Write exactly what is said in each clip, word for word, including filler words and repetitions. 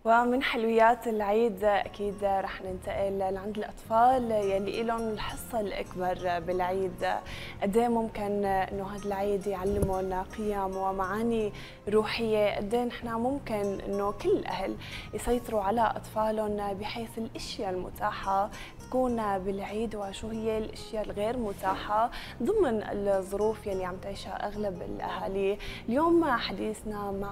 ومن حلويات العيد أكيد رح ننتقل لعند الأطفال يلي لهم الحصة الأكبر بالعيد. قد ايه ممكن إنه هذا العيد يعلمهم قيم ومعاني روحية، قد ايه نحن ممكن إنه كل الأهل يسيطروا على أطفالهم بحيث الأشياء المتاحة تكون بالعيد وشو هي الأشياء الغير متاحة ضمن الظروف يلي عم تعيشها أغلب الأهالي. اليوم حديثنا مع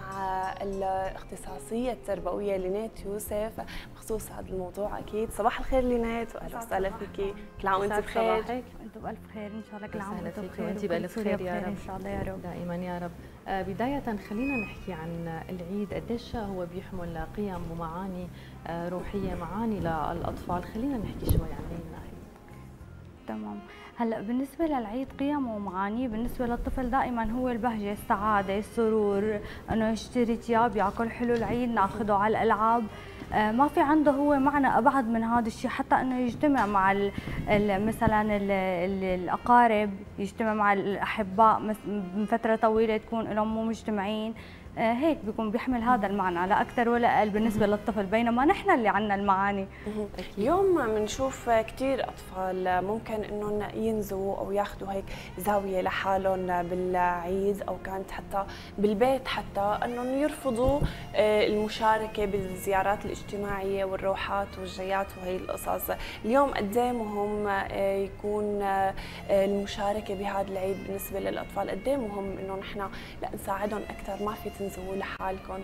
الاختصاصية التربوية لينات يوسف بخصوص هذا الموضوع. أكيد صباح الخير لينات، وأهلا وسهلا فيكي. كل عام وأنت بخير. وأنتم بألف خير إن شاء الله. كل عام وأنتم بخير بخير وأنت بألف خير يا رب إن شاء الله يا رب دائما يا رب. آه بداية خلينا نحكي عن العيد، قديش هو بيحمل قيم ومعاني آه روحية، معاني للأطفال. خلينا نحكي شوي عن هي الناحية. تمام. هلا بالنسبة للعيد قيمه ومعانيه بالنسبة للطفل دائما هو البهجة، السعادة، السرور، انه يشتري ثياب، ياكل حلو العيد، ناخذه على الالعاب. آه ما في عنده هو معنى ابعد من هذا الشيء، حتى انه يجتمع مع ال ال مثلا ال ال الاقارب، يجتمع مع الاحباء من فترة طويلة تكون لهم مو مجتمعين. آه هيك بيكون بيحمل هذا المعنى لا اكثر ولا اقل بالنسبه للطفل، بينما نحن اللي عندنا المعاني. اليوم بنشوف كثير اطفال ممكن انهم ينزوا او ياخذوا هيك زاويه لحالهم بالعيد، او كانت حتى بالبيت حتى انهم يرفضوا المشاركه بالزيارات الاجتماعيه والروحات والجيات وهي القصص. اليوم قد ايه مهم يكون المشاركه بهذا العيد بالنسبه للاطفال؟ قد ايه مهم انه نحن لا نساعدهم اكثر، ما في تنزووا لحالكم؟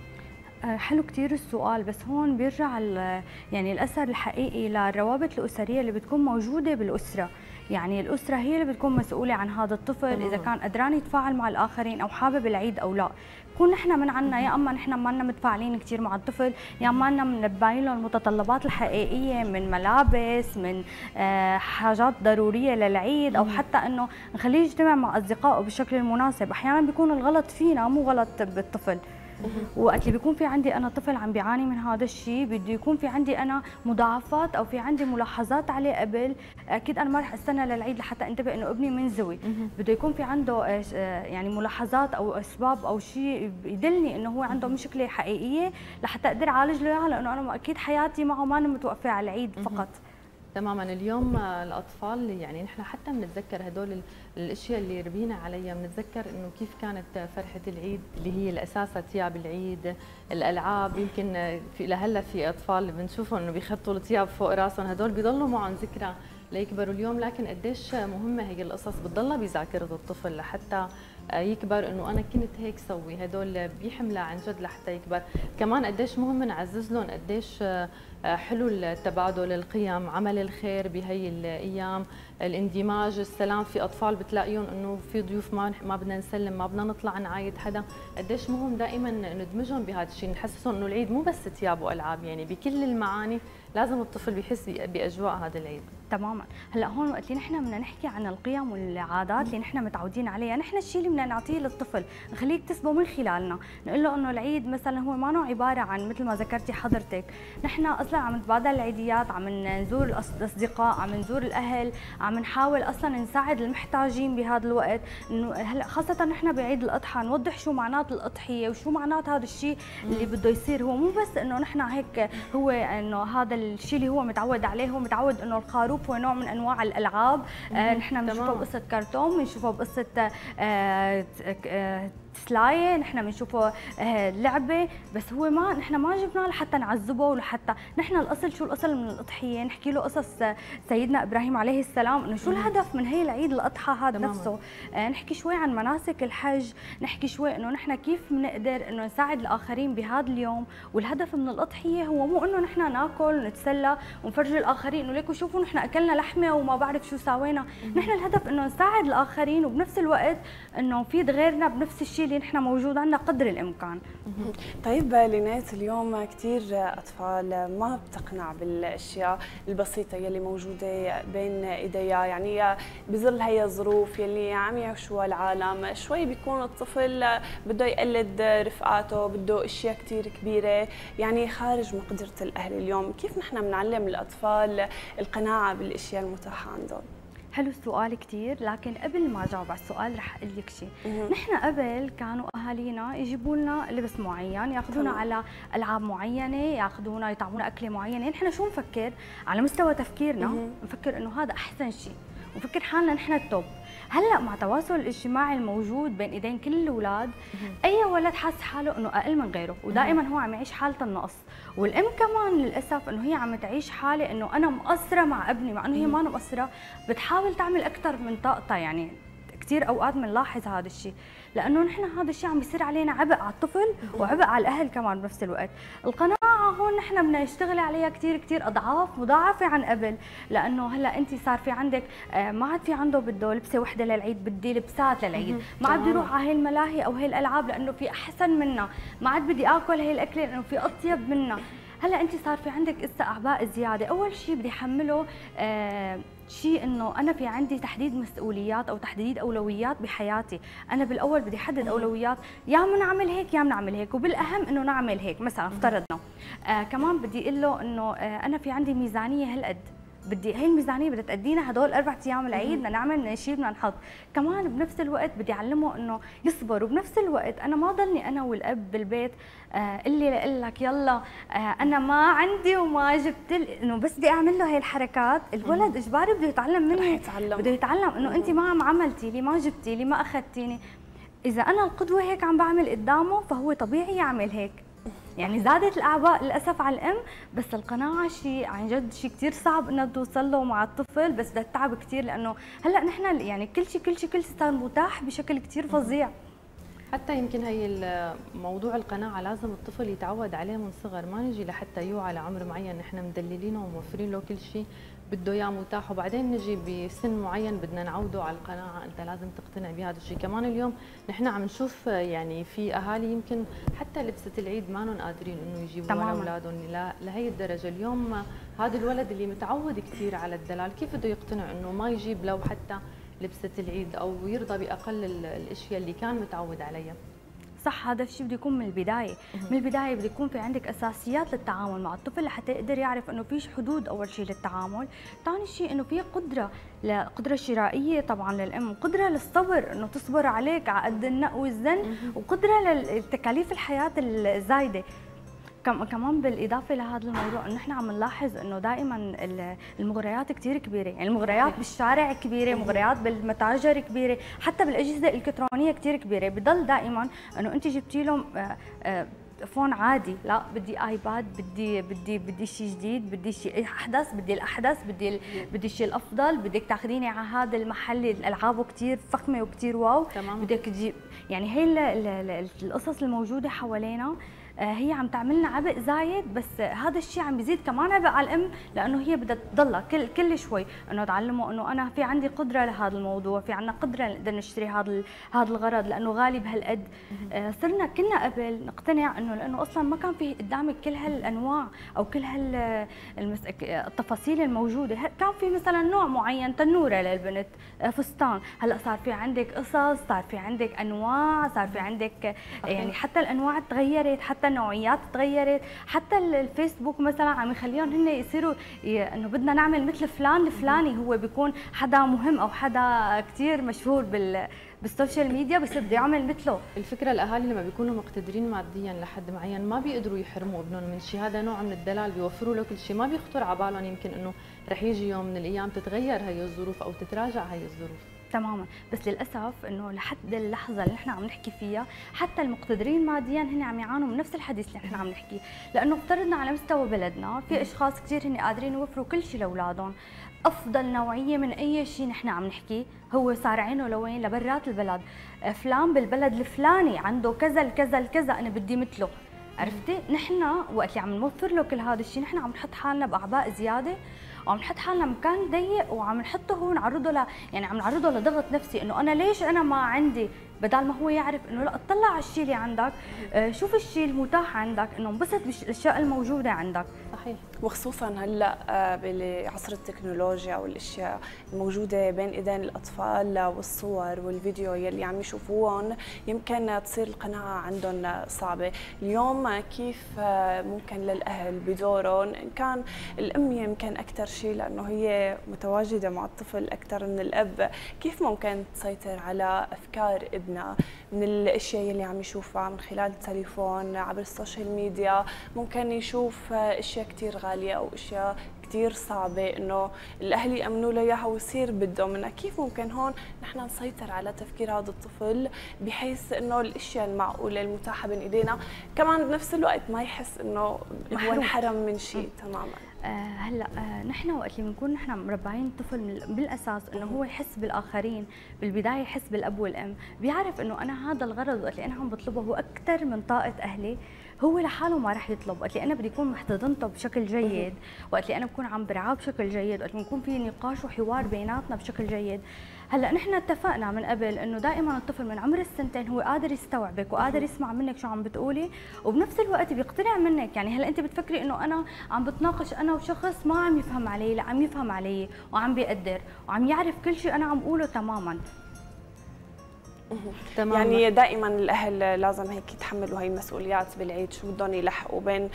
حلو كتير السؤال، بس هون بيرجع يعني الأثر الحقيقي للروابط الأسرية اللي بتكون موجودة بالأسرة. يعني الأسرة هي اللي بتكون مسؤولة عن هذا الطفل إذا كان قدران يتفاعل مع الآخرين أو حابب العيد أو لا. بكون نحن من عنا يا اما نحن ما لنا متفاعلين كثير مع الطفل، يا اما لنا منبين له المتطلبات الحقيقيه من ملابس، من حاجات ضروريه للعيد، او حتى انه نخليه يجتمع مع اصدقائه بالشكل المناسب. احيانا بيكون الغلط فينا مو غلط بالطفل. وقت اللي بيكون في عندي انا طفل عم بيعاني من هذا الشيء، بده يكون في عندي انا مضاعفات او في عندي ملاحظات عليه قبل، اكيد انا ما رح استنى للعيد لحتى انتبه انه ابني منزوي. بده يكون في عنده يعني ملاحظات او اسباب او شيء يدلني انه هو عنده مشكله حقيقيه لحتى اقدر اعالج له اياها، لانه انا اكيد حياتي معه ما متوقفه على العيد فقط. تماما. اليوم الاطفال يعني نحن حتى بنتذكر هدول الاشياء اللي ربينا عليها، بنتذكر انه كيف كانت فرحه العيد اللي هي الاساسها ثياب العيد، الالعاب. يمكن في لهلا في اطفال بنشوفهم انه بيخطوا الثياب فوق راسهم، هدول بيضلوا معهم ذكرى ليكبروا اليوم. لكن قديش مهمه هي القصص بتضلها بذاكره الطفل لحتى يكبر انه انا كنت هيك سوي، هدول بيحملها عن جد لحتى يكبر. كمان قديش مهم نعزز لهم قديش حلو التبادل القيم، عمل الخير بهي الايام، الاندماج، السلام. في اطفال بتلاقيهم انه في ضيوف ما ما بدنا نسلم، ما بدنا نطلع نعايد حدا. قديش مهم دائما ندمجهم بهذا الشيء، نحسسهم انه العيد مو بس ثياب والعاب، يعني بكل المعاني لازم الطفل بيحس باجواء هذا العيد. تماما. هلا هون وقت اللي نحن بدنا نحكي عن القيم والعادات اللي نحن متعودين عليها، نحن الشيء اللي بدنا نعطيه للطفل نخليه يكتسبه من خلالنا، نقول له انه العيد مثلا هو ما نوع عباره عن مثل ما ذكرتي حضرتك، نحن اصلا عم نتبادل العيديات، عم نزور الاصدقاء، عم نزور الاهل، عم نحاول اصلا نساعد المحتاجين بهذا الوقت. انه هلا خاصه نحن بعيد الاضحى نوضح شو معنات الاضحيه وشو معنات هذا الشيء اللي بده يصير. هو مو بس انه نحن هيك هو انه هذا الشيء اللي هو متعود عليه، هو متعود انه الخروف هو نوع من انواع الالعاب. آه نحن بنشوفه بقصه كرتون، بنشوفه بقصه آه آه سلايه، نحن بنشوفه آه لعبه، بس هو ما نحن ما جبناه لحتى نعذبه ولحتى نحن الاصل. شو الاصل من الاضحيه؟ نحكي له قصص سيدنا ابراهيم عليه السلام، انه شو الهدف من هي العيد الاضحى هذا نفسه. آه نحكي شوي عن مناسك الحج، نحكي شوي انه نحن كيف بنقدر انه نساعد الاخرين بهذا اليوم. والهدف من الاضحيه هو مو انه نحن ناكل ونتسلى ونفرجي الاخرين انه ليكوا شوفوا نحن اكلنا لحمه وما بعرف شو سوينا. نحن الهدف انه نساعد الاخرين، وبنفس الوقت انه نفيد غيرنا بنفس الشيء اللي نحن موجود عندنا قدر الامكان. طيب لينات، اليوم كثير اطفال ما بتقنع بالاشياء البسيطه يلي موجوده بين ايديها، يعني بظل هي الظروف يلي عم يعيشوها العالم، شوي بيكون الطفل بده يقلد رفقاته، بده اشياء كثير كبيره يعني خارج مقدره الاهل. اليوم كيف نحن بنعلم الاطفال القناعه بالاشياء المتاحه عندهم؟ حلو السؤال كثير، لكن قبل ما اجاوب على السؤال رح اقول لك شيء. نحن قبل كانوا اهالينا يجيبوا لنا لبس معين، ياخذونا على العاب معينه، ياخذونا يطعمونا اكله معينه، نحن شو نفكر؟ على مستوى تفكيرنا نفكر انه هذا احسن شيء، ونفكر حالنا نحن التوب. هلا مع التواصل الاجتماعي الموجود بين ايدين كل الاولاد، اي ولد حاس حاله انه اقل من غيره، ودائما هو عم يعيش حاله النقص، والام كمان للاسف انه هي عم تعيش حاله انه انا مقصره مع ابني، مع انه هي ما مقصره، بتحاول تعمل اكثر من طاقتها. يعني كثير اوقات بنلاحظ هذا الشيء، لانه نحن هذا الشيء عم بيصير علينا عبء على الطفل وعبء على الاهل كمان بنفس الوقت. القناعه هون نحن بدنا نشتغل عليها كثير كثير اضعاف مضاعفه عن قبل، لانه هلا انت صار في عندك ما عاد في عنده بده لبسه وحده للعيد، بدي لبسات للعيد، ما عاد بدي اروح على هي الملاهي او هي الالعاب لانه في احسن منها، ما عاد بدي اكل هي الاكله لانه في اطيب منها. هلا انت صار في عندك اسا اعباء زياده، اول شيء بدي احمله آه شيء انه انا في عندي تحديد مسؤوليات او تحديد اولويات بحياتي، انا بالاول بدي احدد اولويات، يا بدنا نعمل هيك يا بنعمل هيك، وبالاهم انه نعمل هيك. مثلا افترضنا آه كمان بدي اقول له انه آه انا في عندي ميزانيه هالقد، بدي هي الميزانيه بدها تأدينا هدول اربع ايام العيد، بدنا نعمل بدنا نشيل بدنا نحط. كمان بنفس الوقت بدي اعلمه انه يصبر، وبنفس الوقت انا ما ضلني انا والاب بالبيت آه اللي لاقول لك يلا آه انا ما عندي وما جبت انه بس بدي اعمل له هي الحركات. الولد اجباري بده يتعلم مني، بده يتعلم انه انت ما عم عملتي لي، ما جبتي لي، ما اخذتيني. اذا انا القدوه هيك عم بعمل قدامه فهو طبيعي يعمل هيك. يعني زادت الاعباء للاسف على الام، بس القناعه شيء عن جد شيء كثير صعب انها توصل له مع الطفل، بس بدها تتعب كثير، لانه هلا نحن يعني كل شيء كل شيء كل شيء صار متاح بشكل كثير فظيع. حتى يمكن هي موضوع القناعه لازم الطفل يتعود عليه من صغر، ما نجي لحتى يوعى لعمر معين نحن مدللينه وموفرين له كل شيء بده اياه متاح، وبعدين نجي بسن معين بدنا نعوده على القناعه، انت لازم تقتنع بهذا الشيء. كمان اليوم نحن عم نشوف يعني في اهالي يمكن حتى لبسه العيد ما نن قادرين انه يجيبوا لاولادهم لهي الدرجه. اليوم هذا الولد اللي متعود كثير على الدلال كيف بده يقتنع انه ما يجيب لو حتى لبسه العيد او يرضى باقل الاشياء اللي كان متعود عليها؟ صح، هذا الشيء بده يكون من البدايه، من البدايه بده يكون في عندك اساسيات للتعامل مع الطفل لحتى يقدر يعرف انه في حدود اول شيء للتعامل، ثاني شيء انه في قدره لقدره شرائيه طبعا للام، وقدره للصبر انه تصبر عليك على قد النق والزن، وقدره للتكاليف الحياه الزايده. كمان بالاضافه لهذا الموضوع انه نحن عم نلاحظ انه دائما المغريات كثير كبيره، يعني المغريات بالشارع كبيره، مغريات بالمتاجر كبيره، حتى بالاجهزه الالكترونيه كثير كبيره، بضل دائما انه انت جبتي لهم فون عادي، لا بدي ايباد، بدي بدي بدي شيء جديد، بدي شيء احدث، بدي الاحدث، بدي بدي الشيء الافضل، بدك تاخذيني على هذا المحل اللي العابه كثير فخمه وكثير واو، تمام. بدك تجيب يعني هي القصص الموجوده حوالينا هي عم تعملنا عبء زايد، بس هذا الشيء عم بيزيد كمان عبء على الام، لانه هي بدها تضلها كل كل شوي انه تعلمه انه انا في عندي قدره لهذا الموضوع، في عندنا قدره نقدر نشتري هذا هذا الغرض لانه غالي بهالقد. آه صرنا كنا قبل نقتنع انه لانه اصلا ما كان في قدامك كل هالانواع او كل هال التفاصيل الموجوده، كان في مثلا نوع معين تنوره للبنت، فستان، هلا صار في عندك قصص، صار في عندك انواع، صار في عندك يعني حتى الانواع تغيرت، حتى النوعيات تغيرت، حتى الفيسبوك مثلا عم يخليهم هن يصيروا انه بدنا نعمل مثل فلان الفلاني، هو بيكون حدا مهم او حدا كثير مشهور بال بالسوشيال ميديا بصير بده يعمل مثله. الفكره الاهالي لما بيكونوا مقتدرين ماديا لحد معين ما بيقدروا يحرموا ابنهم من شيء، هذا نوع من الدلال، بيوفروا له كل شيء، ما بيخطر على بالهم يمكن انه رح يجي يوم من الايام تتغير هي الظروف او تتراجع هي الظروف. تماما، بس للاسف انه لحد اللحظه اللي نحن عم نحكي فيها حتى المقتدرين ماديا هن عم يعانوا من نفس الحديث اللي نحن عم نحكيه، لانه افترضنا على مستوى بلدنا في اشخاص كثير هن قادرين يوفروا كل شيء لاولادهم، افضل نوعيه من اي شيء نحن عم نحكيه هو صار عينه لوين؟ لبرات البلد، فلان بالبلد الفلاني عنده كذا الكذا الكذا انا بدي مثله، عرفتي؟ نحن وقت اللي عم نوفر له كل هذا الشيء نحن عم نحط حالنا باعباء زياده، وعم نحط حالنا مكان ضيق، وعم نحطه هو نعرضه ل يعني عم نعرضه لضغط نفسي انه انا ليش انا ما عندي بدل ما هو يعرف انه لا اطلع على الشيء اللي عندك، آه، شوف الشيء المتاح عندك، انه انبسط بالاشياء الموجوده عندك. صحيح. وخصوصا هلا آه، بعصر التكنولوجيا والاشياء الموجوده بين ايدين الاطفال والصور والفيديو يلي عم يشوفوهم، يمكن تصير القناعه عندهم صعبه. اليوم كيف آه، ممكن للاهل بدورهم، ان كان الام يمكن اكثر شيء لانه هي متواجده مع الطفل اكثر من الاب، كيف ممكن تسيطر على افكار ابنها من الاشياء يلي عم يشوفها من خلال التليفون عبر السوشيال ميديا؟ ممكن يشوف آه، اشياء كثير غاليه او اشياء كثير صعبه انه الاهل يامنوا له اياها ويصير بده منها. كيف ممكن هون نحن نسيطر على تفكير هذا الطفل بحيث انه الاشياء المعقوله المتاحه بين ايدينا كمان بنفس الوقت ما يحس انه هو انحرم من شيء تماما؟ آه هلا آه نحن وقت اللي بنكون نحن مربعين الطفل بالاساس انه هو يحس بالاخرين، بالبدايه يحس بالاب والام، بيعرف انه انا هذا الغرض وقت اللي انا عم بطلبه هو اكثر من طاقه اهلي، هو لحاله ما رح يطلب. وقت اللي انا بدي اكون محتضنته بشكل جيد، وقت اللي انا بكون عم برعاه بشكل جيد، وقت اللي بنكون في نقاش وحوار بيناتنا بشكل جيد. هلا نحن اتفقنا من قبل انه دائما الطفل من عمر السنتين هو قادر يستوعبك وقادر يسمع منك شو عم بتقولي، وبنفس الوقت بيقتنع منك. يعني هلا انت بتفكري انه انا عم بتناقش انا وشخص ما عم يفهم علي، لا عم يفهم علي وعم بيقدر وعم يعرف كل شيء انا عم اقوله تماما. تمام. يعني دائما الاهل لازم هيك يتحملوا هي المسؤوليات بالعيد، شو بدهم يلحقوا بين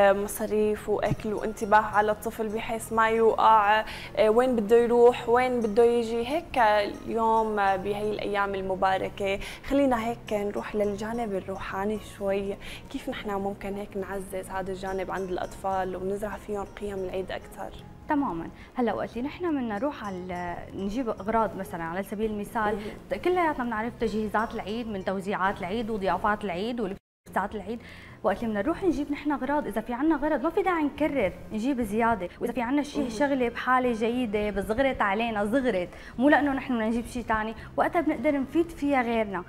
مصاريف واكل وانتباه على الطفل بحيث ما يوقع وين بده يروح وين بده يجي. هيك اليوم بهي الايام المباركه خلينا هيك نروح للجانب الروحاني شوي، كيف نحن ممكن هيك نعزز هذا الجانب عند الاطفال ونزرع فيهم قيم العيد اكثر؟ تماما. هلا وقت اللي نحن بدنا نروح على نجيب اغراض مثلا على سبيل المثال، كلياتنا بنعرف تجهيزات العيد من توزيعات العيد وضيافات العيد ولبسات العيد. وقت اللي بدنا نروح نجيب نحن اغراض، اذا في عندنا غرض ما في داعي نكرر نجيب زياده، واذا في عندنا شيء شغله بحاله جيده بس زغرت علينا زغرت، مو لانه نحن بدنا نجيب شيء ثاني، وقتها بنقدر نفيد فيها غيرنا،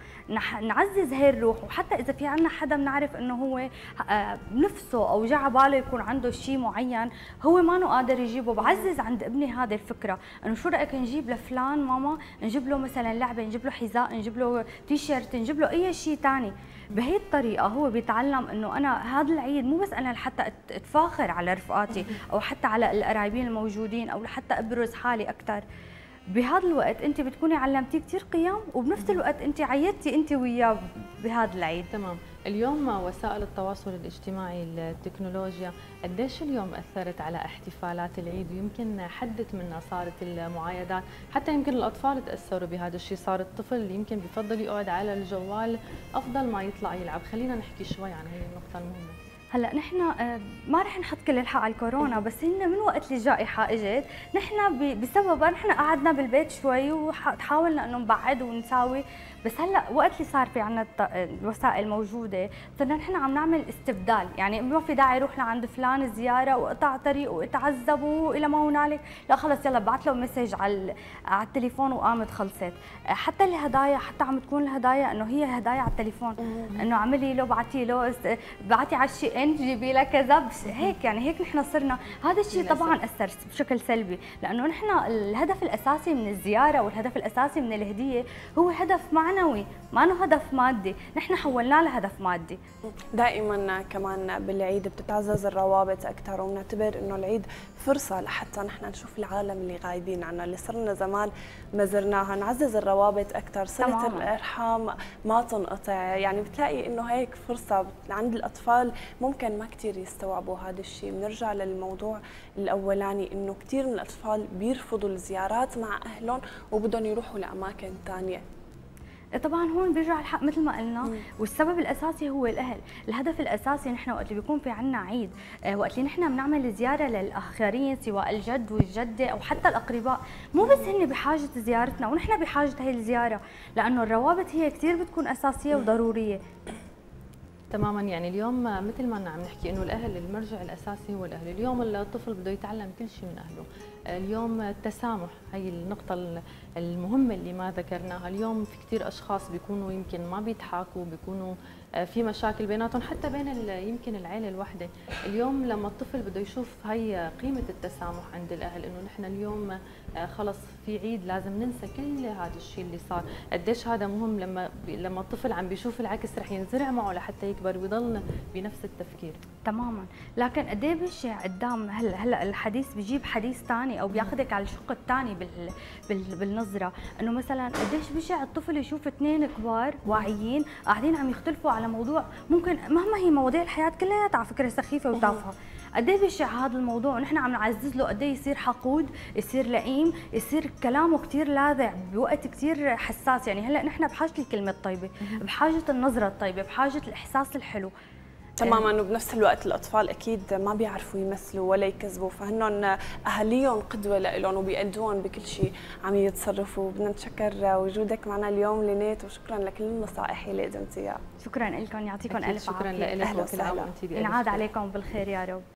نعزز هي الروح. وحتى اذا في عندنا حدا بنعرف انه هو بنفسه او جا باله يكون عنده شيء معين هو ما انه قادر يجيبه، بعزز عند ابني هذه الفكره انه شو رايك نجيب لفلان ماما، نجيب له مثلا لعبه، نجيب له حذاء، نجيب له تيشيرت، نجيب له اي شيء ثاني. بهي الطريقه هو بيتعلم انه انا هذا العيد مو بس انا لحتى اتفاخر على رفقاتي او حتى على القرايبين الموجودين او لحتى ابرز حالي اكثر. بهذا الوقت انت بتكوني علمتيه كثير قيم، وبنفس الوقت انت عيدتي انت وياه بهذا العيد. تمام. اليوم وسائل التواصل الاجتماعي التكنولوجيا قديش اليوم اثرت على احتفالات العيد، ويمكن حدت منها صارت المعايدات، حتى يمكن الاطفال تاثروا بهذا الشيء، صار الطفل يمكن بفضل يقعد على الجوال افضل ما يطلع يلعب. خلينا نحكي شوي عن هي النقطه المهمه. هلا نحن ما رح نحط كل الحق على الكورونا، بس هن من وقت الجائحه اجت نحن بسببها نحن قعدنا بالبيت شوي وحاولنا انه نبعد ونساوي. بس هلا وقت اللي صار في عندنا الوسائل موجوده صرنا نحن عم نعمل استبدال، يعني ما في داعي يروح لعند فلان زياره وقطع طريق واتعذب والى ما هنالك، لا خلص يلا بعت له مسج على على التليفون وقامت خلصت. حتى الهدايا حتى عم تكون الهدايا انه هي هدايا على التليفون، انه اعملي له بعتي له بعتي على الشيئين جيبي له كذا هيك. يعني هيك نحن صرنا، هذا الشيء طبعا اثر بشكل سلبي، لانه نحن الهدف الاساسي من الزياره والهدف الاساسي من الهديه هو هدف معنوي، ما انه هدف مادي، نحن حولناه لهدف مادي. دائما كمان بالعيد بتتعزز الروابط اكثر، وبنعتبر انه العيد فرصه لحتى نحن نشوف العالم اللي غايبين عنا، اللي صرنا زمان ما زرناها، نعزز الروابط اكثر، صله الارحام ما تنقطع. يعني بتلاقي انه هيك فرصه عند الاطفال ممكن ما كثير يستوعبوا هذا الشيء. بنرجع للموضوع الاولاني انه كثير من الاطفال بيرفضوا الزيارات مع اهلهم وبدهم يروحوا لاماكن ثانيه. طبعا هون بيرجع الحق مثل ما قلنا، مم. والسبب الاساسي هو الاهل. الهدف الاساسي نحن وقت اللي بيكون في عندنا عيد، آه وقت اللي نحن بنعمل زياره للاخرين سواء الجد والجده او حتى الاقرباء، مو بس هن بحاجه زيارتنا ونحن بحاجه هي الزياره، لانه الروابط هي كثير بتكون اساسيه وضروريه. تماما. يعني اليوم مثل ما عم نحكي انه الاهل المرجع الاساسي هو الاهل، اليوم الطفل بده يتعلم كل شيء من اهله. اليوم التسامح هي النقطة المهمة اللي ما ذكرناها. اليوم في كثير اشخاص بيكونوا يمكن ما بيضحكوا، بيكونوا في مشاكل بيناتهم حتى بين يمكن العائله الواحده. اليوم لما الطفل بده يشوف هي قيمه التسامح عند الاهل، انه نحن اليوم خلص في عيد لازم ننسى كل هذا الشيء اللي صار، قديش هذا مهم لما لما الطفل عم بيشوف العكس رح ينزرع معه لحتى يكبر ويضل بنفس التفكير. تماما، لكن قد ايه بشع قدام هلا هلا الحديث بيجيب حديث ثاني او بياخذك على الشق الثاني بال... بال... بالنظره، انه مثلا قديش بشع الطفل يشوف اثنين كبار واعيين قاعدين عم يختلفوا على موضوع ممكن مهما هي مواضيع الحياه كلها على فكره سخيفه وتافهه. قد ايه بشع هذا الموضوع ونحن عم نعزز له قد ايه يصير حقود، يصير لئيم، يصير كلامه كثير لاذع بوقت كثير حساس. يعني هلا نحن بحاجه الكلمه الطيبه، بحاجه النظره الطيبه، بحاجه الاحساس الحلو. تماما. وبنفس الوقت الاطفال اكيد ما بيعرفوا يمثلوا ولا يكذبوا، فهنن اهاليهم قدوه لهم وبيقلدوهم بكل شيء عم يتصرفوا. بدنا نتشكر وجودك معنا اليوم لينات، وشكرا لكل النصائح اللي قدمتيها. شكرا لكم، يعطيكم الف عافيه. شكرا لك وكل عام وانت بألف ينعاد عليكم بالخير يا رب.